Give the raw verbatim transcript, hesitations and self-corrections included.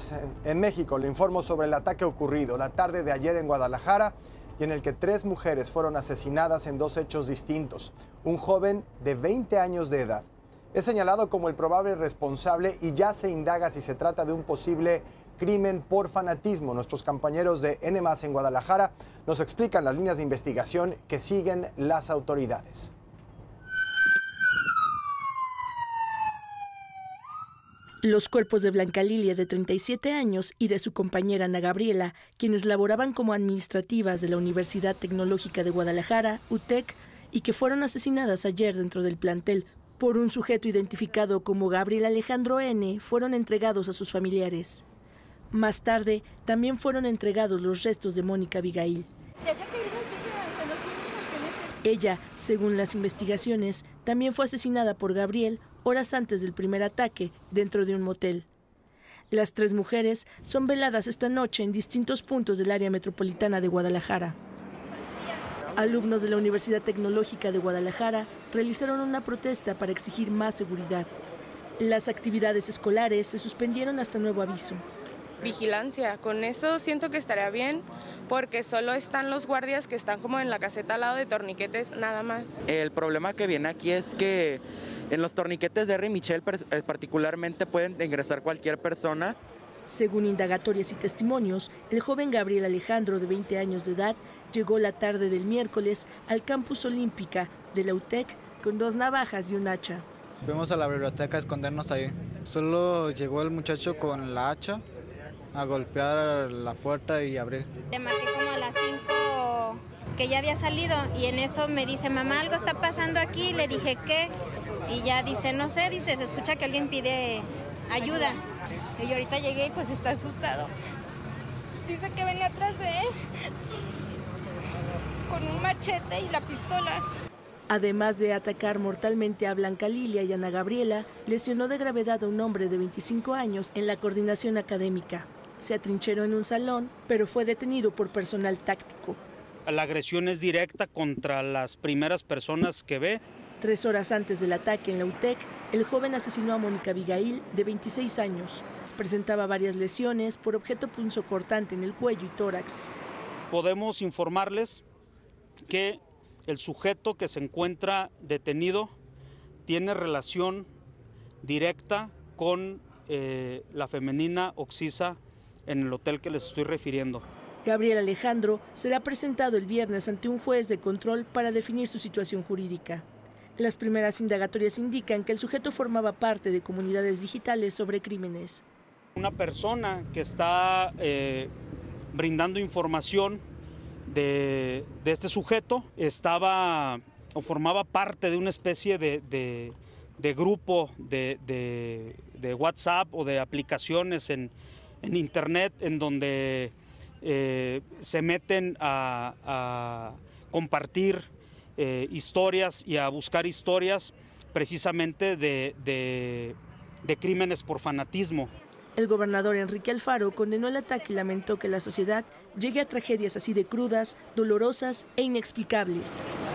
tardes. En México le informo sobre el ataque ocurrido la tarde de ayer en Guadalajara y en el que tres mujeres fueron asesinadas en dos hechos distintos. Un joven de veinte años de edad es señalado como el probable responsable y ya se indaga si se trata de un posible crimen por fanatismo. Nuestros compañeros de N más en Guadalajara nos explican las líneas de investigación que siguen las autoridades. Los cuerpos de Blanca Lilia, de treinta y siete años, y de su compañera Ana Gabriela, quienes laboraban como administrativas de la Universidad Tecnológica de Guadalajara, U T E C, y que fueron asesinadas ayer dentro del plantel por un sujeto identificado como Gabriel Alejandro N., fueron entregados a sus familiares. Más tarde, también fueron entregados los restos de Mónica Abigail. Ella, según las investigaciones, también fue asesinada por Gabriel horas antes del primer ataque dentro de un motel. Las tres mujeres son veladas esta noche en distintos puntos del área metropolitana de Guadalajara. Alumnos de la Universidad Tecnológica de Guadalajara realizaron una protesta para exigir más seguridad. Las actividades escolares se suspendieron hasta nuevo aviso. Vigilancia, con eso siento que estaría bien, porque solo están los guardias que están como en la caseta al lado de torniquetes, nada más. El problema que viene aquí es que en los torniquetes de R. Michel particularmente pueden ingresar cualquier persona. Según indagatorias y testimonios, el joven Gabriel Alejandro, de veinte años de edad, llegó la tarde del miércoles al campus Olímpica de la U T E C con dos navajas y un hacha. Fuimos a la biblioteca a escondernos ahí. Solo llegó el muchacho con la hacha a golpear la puerta y abrir. Le marqué como a las cinco que ya había salido y en eso me dice, mamá, algo está pasando aquí. Le dije, ¿qué? Y ya dice, no sé, dice, se escucha que alguien pide ayuda. Y yo ahorita llegué y pues está asustado. Dice que venía atrás de él con un machete y la pistola. Además de atacar mortalmente a Blanca Lilia y Ana Gabriela, lesionó de gravedad a un hombre de veinticinco años en la coordinación académica. Se atrincheró en un salón, pero fue detenido por personal táctico. La agresión es directa contra las primeras personas que ve. Tres horas antes del ataque en la U T E C, el joven asesinó a Mónica Abigail, de veintiséis años. Presentaba varias lesiones por objeto punzocortante en el cuello y tórax. Podemos informarles que el sujeto que se encuentra detenido tiene relación directa con eh, la femenina Oxisa en el hotel que les estoy refiriendo. Gabriel Alejandro será presentado el viernes ante un juez de control para definir su situación jurídica. Las primeras indagatorias indican que el sujeto formaba parte de comunidades digitales sobre crímenes. Una persona que está eh, brindando información de, de este sujeto estaba o formaba parte de una especie de, de, de grupo de, de, de WhatsApp o de aplicaciones en, en internet en donde eh, se meten a, a compartir eh, historias y a buscar historias precisamente de, de, de crímenes por fanatismo. El gobernador Enrique Alfaro condenó el ataque y lamentó que la sociedad llegue a tragedias así de crudas, dolorosas e inexplicables.